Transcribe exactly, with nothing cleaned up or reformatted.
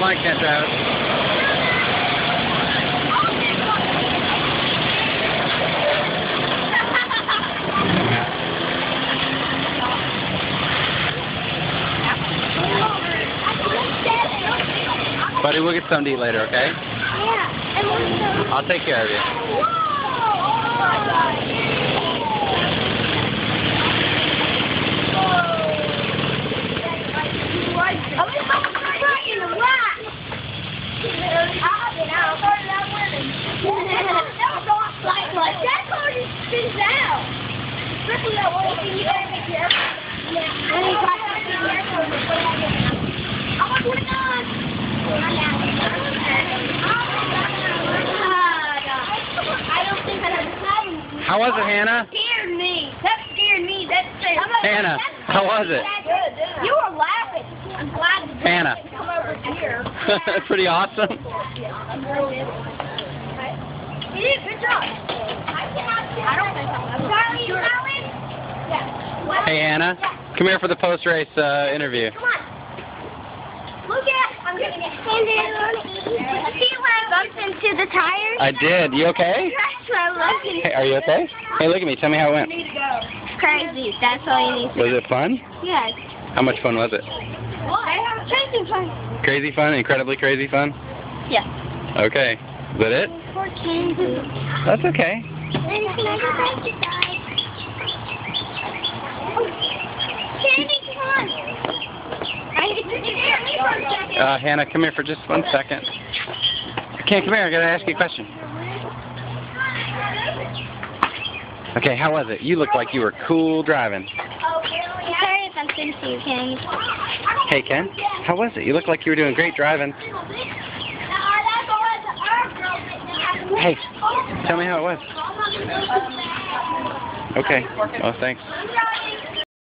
Come on, Kenta. Buddy, we'll get something to eat later, okay? Yeah. And also, I'll take care of you. whoa! Oh my God. Whoa. I'm right in the rock. I've been out. Started out winning. That was off like like that card just spins out. Especially that one thing you gotta be careful. Yeah. When you got to be careful before you get out. I'm like, what on? How was it, Hannah? That scared me. That scared me. That scared me. Hannah, how was it? You were laughing. I'm glad to Hannah. come over here. Pretty awesome. You did a good job. I don't think so. Charlie, you going? Yeah. Hey, Hannah. Come here for the post-race uh, interview. Come on. Look at, I'm getting it. See when I bumped into the tires? I did. You okay? That's what I'm looking Hey, are you okay? Hey, look at me. Tell me how it went. Crazy. That's all you need to Was it fun? Yes. How much fun was it? Crazy fun. Crazy fun? Incredibly crazy fun? Yes. Okay. Is that it? Poor candy. That's okay. Candy, come on. Uh, Hannah, come here for just one second. Okay, come here. I gotta ask you a question. Okay, how was it? You looked like you were cool driving. Sorry if I'm saying to you, Ken. Hey, Ken. How was it? You looked like you were doing great driving. Hey, tell me how it was. Okay. Well, thanks.